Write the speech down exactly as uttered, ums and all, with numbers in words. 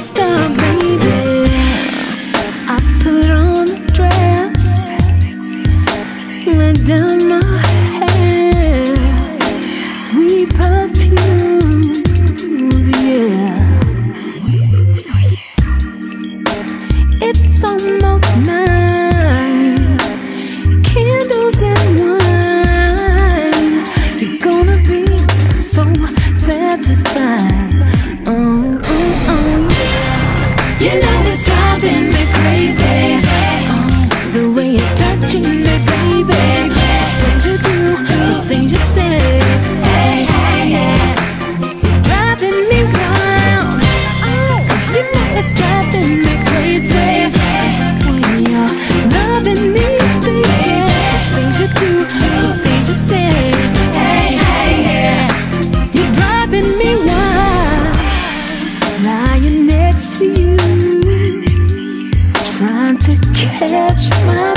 stop, baby. I put on the dress, let down my hair, sweet perfumes, yeah. It's almost nine, candles and wine. You're gonna be so satisfied. Oh, oh, oh. You know it's driving me crazy. Oh, the way you're touching me, baby. The things you do, the things you say. Hey, hey, yeah. You're driving me wild. Oh, you know it's driving me crazy. When you're loving me, baby. The things you do, the things you say. Hey, hey, yeah. You're driving me wild. Lying next to you, trying to catch my